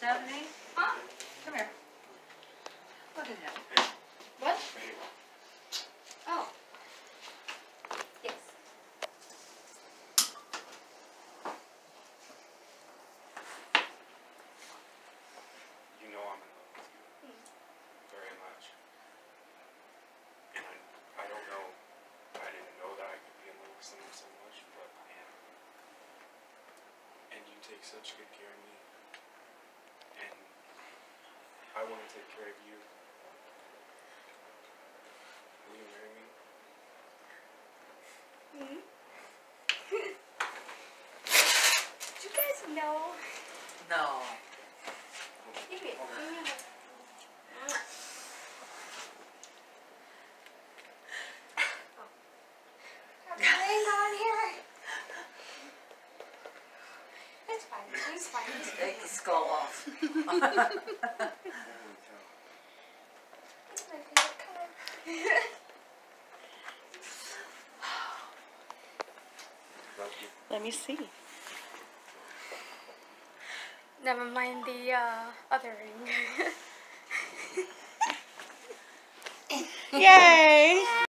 Stephanie? Huh? Come here. Look at him. What? Oh. Yes. You know I'm in love with you. Very much. And I don't know, I didn't know that I could be in love with someone so much, but I am. And you take such good care of me. And I want to take care of you. Will you marry me? Did you guys know? No. Give me a laying on here. It's fine. It's fine. It's fine. Take the skull off. Holy cow. It's my favorite color. Love you. Let me see. Never mind the other ring. Yay!